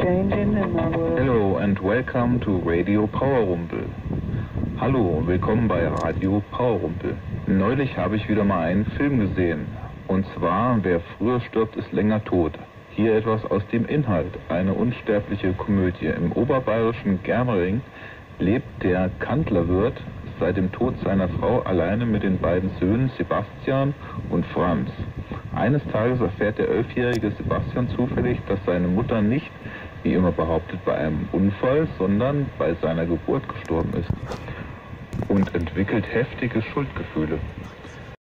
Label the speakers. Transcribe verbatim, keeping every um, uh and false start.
Speaker 1: changing in my world.
Speaker 2: Hello and welcome to Radio Powerrumpel. Hallo und willkommen bei Radio Powerrumpel. Neulich habe ich wieder mal einen Film gesehen. Und zwar, wer früher stirbt, ist länger tot. Hier etwas aus dem Inhalt. Eine unsterbliche Komödie. Im oberbayerischen Germering lebt der Kantlerwirt seit dem Tod seiner Frau alleine mit den beiden Söhnen Sebastian und Franz. Eines Tages erfährt der elfjährige Sebastian zufällig, dass seine Mutter nicht, wie immer behauptet, bei einem Unfall, sondern bei seiner Geburt gestorben ist und entwickelt heftige Schuldgefühle.